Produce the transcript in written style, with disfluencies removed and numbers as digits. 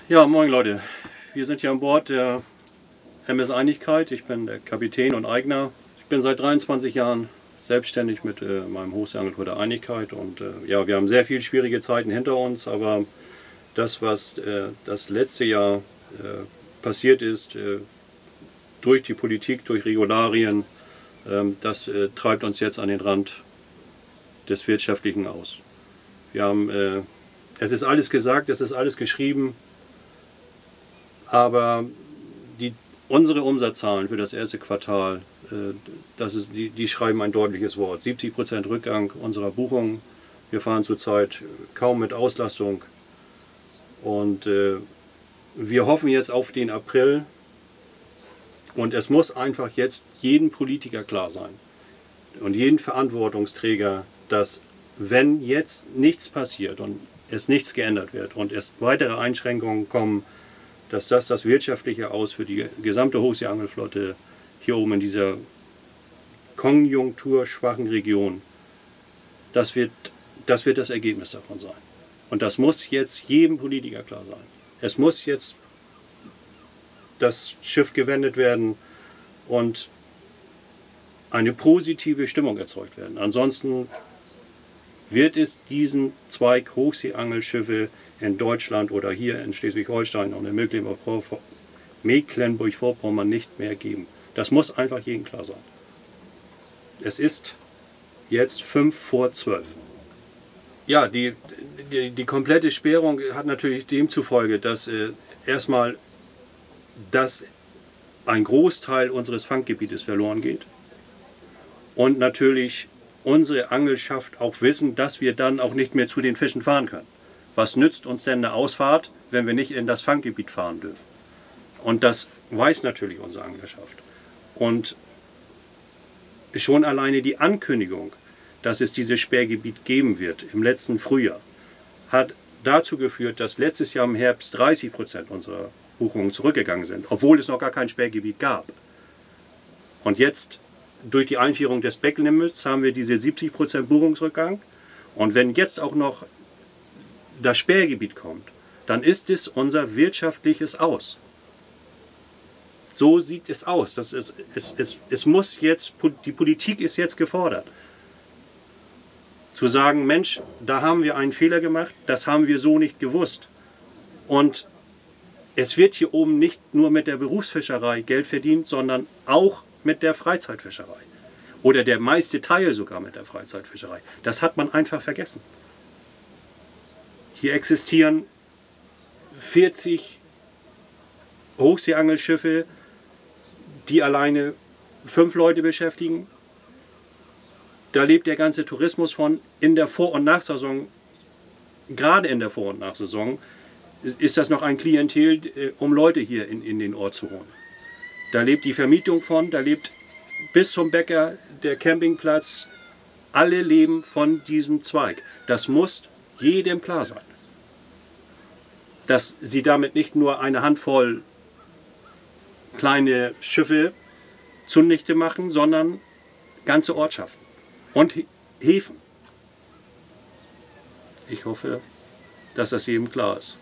Ja, moin Leute. Wir sind hier an Bord der MS Einigkeit. Ich bin der Kapitän und Eigner. Ich bin seit 23 Jahren selbstständig mit meinem Hochseeagentur der Einigkeit. Und ja, wir haben sehr viele schwierige Zeiten hinter uns, aber das, was das letzte Jahr passiert ist, durch die Politik, durch Regularien, das treibt uns jetzt an den Rand des Wirtschaftlichen aus. Wir haben, es ist alles gesagt, es ist alles geschrieben, aber unsere Umsatzzahlen für das erste Quartal, die schreiben ein deutliches Wort. 70% Rückgang unserer Buchungen. Wir fahren zurzeit kaum mit Auslastung. Und wir hoffen jetzt auf den April. Und es muss einfach jetzt jedem Politiker klar sein und jedem Verantwortungsträger, dass wenn jetzt nichts passiert und es nichts geändert wird und es weitere Einschränkungen kommen, dass das wirtschaftliche Aus für die gesamte Hochseeangelflotte hier oben in dieser konjunkturschwachen Region, das wird das Ergebnis davon sein. Und das muss jetzt jedem Politiker klar sein. Es muss jetzt das Schiff gewendet werden und eine positive Stimmung erzeugt werden. Ansonsten wird es diesen Zweig Hochseeangelschiffe in Deutschland oder hier in Schleswig-Holstein und in Mecklenburg-Vorpommern nicht mehr geben. Das muss einfach jedem klar sein. Es ist jetzt 11:55. Ja, die komplette Sperrung hat natürlich demzufolge, dass erstmal dass ein Großteil unseres Fanggebietes verloren geht und natürlich unsere Angelschaft auch wissen, dass wir dann auch nicht mehr zu den Fischen fahren können. Was nützt uns denn eine Ausfahrt, wenn wir nicht in das Fanggebiet fahren dürfen? Und das weiß natürlich unsere Anglerschaft. Und schon alleine die Ankündigung, dass es dieses Sperrgebiet geben wird im letzten Frühjahr, hat dazu geführt, dass letztes Jahr im Herbst 30% unserer Buchungen zurückgegangen sind, obwohl es noch gar kein Sperrgebiet gab. Und jetzt, durch die Einführung des Backlimits, haben wir diese 70% Buchungsrückgang. Und wenn jetzt auch noch das Sperrgebiet kommt, dann ist es unser wirtschaftliches Aus. So sieht es aus. Es muss jetzt, die Politik ist jetzt gefordert, zu sagen, Mensch, da haben wir einen Fehler gemacht, das haben wir so nicht gewusst. Und es wird hier oben nicht nur mit der Berufsfischerei Geld verdient, sondern auch mit der Freizeitfischerei. Oder der meiste Teil sogar mit der Freizeitfischerei. Das hat man einfach vergessen. Hier existieren 40 Hochseeangelschiffe, die alleine 5 Leute beschäftigen. Da lebt der ganze Tourismus von. In der Vor- und Nachsaison, gerade in der Vor- und Nachsaison, ist das noch ein Klientel, um Leute hier in den Ort zu holen. Da lebt die Vermietung von, da lebt bis zum Bäcker, der Campingplatz, alle leben von diesem Zweig. Das muss jedem klar sein. Dass sie damit nicht nur eine Handvoll kleine Schiffe zunichte machen, sondern ganze Ortschaften und Häfen. Ich hoffe, dass das jedem klar ist.